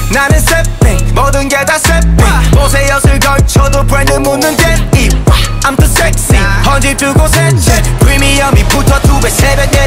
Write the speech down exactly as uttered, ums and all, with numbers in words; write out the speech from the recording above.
나는 새삥 모든 게 다 새삥 옷에 엿을 걸쳐도 브랜드 묻는 댄입 I'm too sexy 헌집 두 곳에 프리미엄이 붙어 두 배 세 배